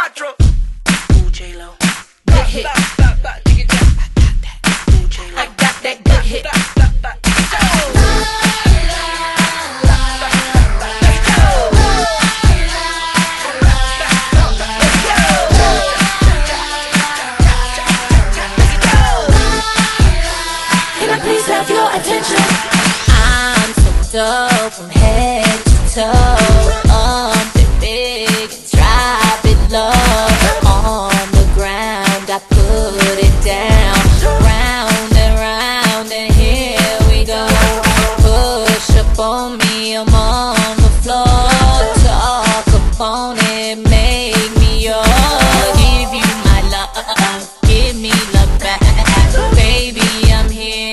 4. Ooh, J-Lo. Good hit. Ooh, J-Lo. I got that good hit. Can I please have your attention? I'm so dope from head to toe. Up it big and drop it low. On the ground I put it down. Round and round and here we go. Push up on me, I'm on the floor. Talk up on it, make me yours. Give you my love, give me love back. Baby, I'm here.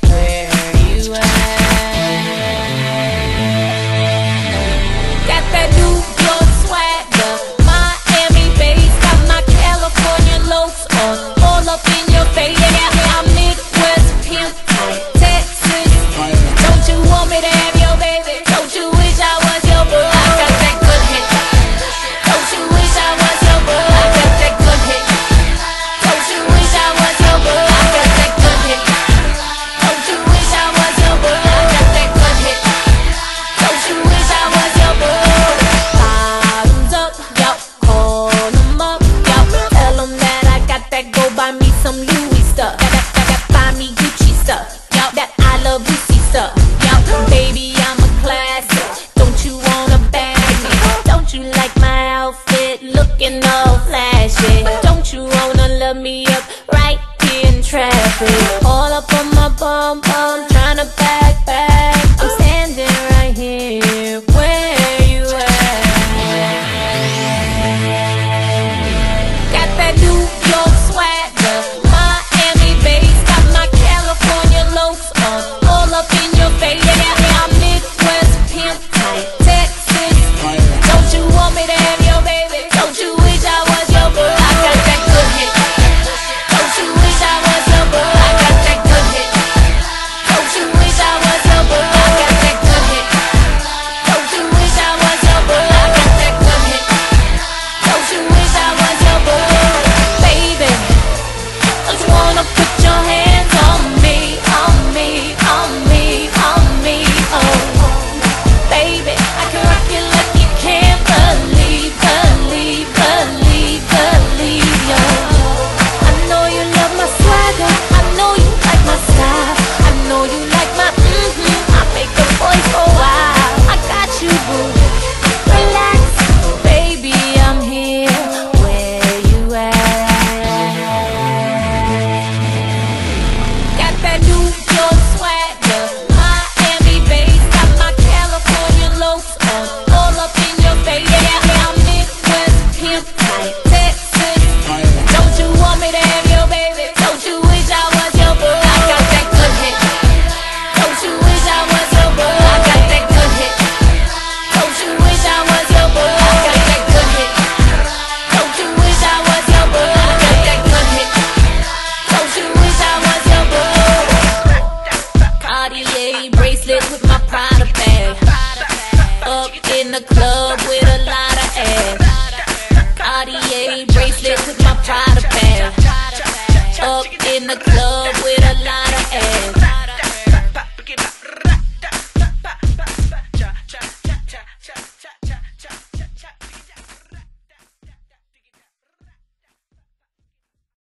Baby, I'm a classic. Don't you wanna bag me? Don't you like my outfit looking all flashy? Don't you wanna love me up right here in traffic? All up on my bum bum, tryna back. I'm standing right here. Where you at? Got that New York swagger, Miami bass, got my California loafs on, all up in your face. Bracelet with my Prada bag. Up in the club with a lot of ass. Cartier bracelet with my Prada bag. Up in the club with a lot of